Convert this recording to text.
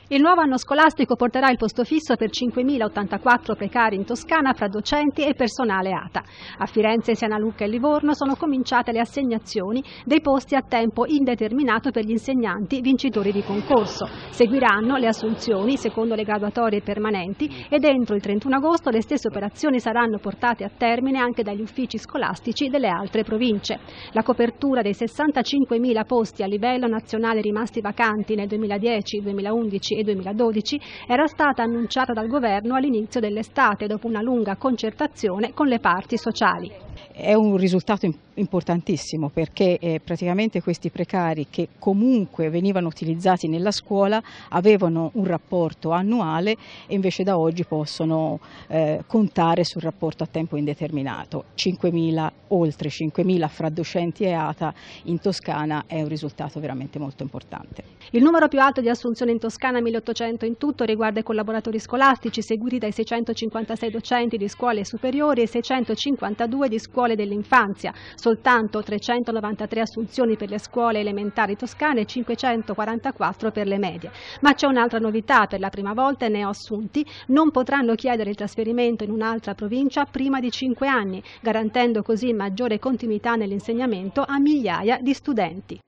Il nuovo anno scolastico porterà il posto fisso per 5.084 precari in Toscana fra docenti e personale ATA. A Firenze, Siena Lucca e Livorno sono cominciate le assegnazioni dei posti a tempo indeterminato per gli insegnanti vincitori di concorso. Seguiranno le assunzioni secondo le graduatorie permanenti ed entro il 31 agosto le stesse operazioni saranno portate a termine anche dagli uffici scolastici delle altre province. La copertura dei 65.000 posti a livello nazionale rimasti vacanti nel 2010, 2011 e 2012 era stata annunciata dal governo all'inizio dell'estate dopo una lunga concertazione con le parti sociali. È un risultato importantissimo perché praticamente questi precari che comunque venivano utilizzati nella scuola avevano un rapporto annuale e invece da oggi possono contare sul rapporto a tempo indeterminato. 5.000, oltre 5.000 fra docenti e ATA in Toscana è un risultato veramente molto importante. Il numero più alto di assunzioni in Toscana, 1.800 in tutto, riguarda i collaboratori scolastici seguiti dai 656 docenti di scuole superiori e 652 di scuole dell'infanzia. Soltanto 393 assunzioni per le scuole elementari toscane e 544 per le medie. Ma c'è un'altra novità: per la prima volta i neoassunti non potranno chiedere il trasferimento in un'altra provincia prima di 5 anni, garantendo così maggiore continuità nell'insegnamento a migliaia di studenti.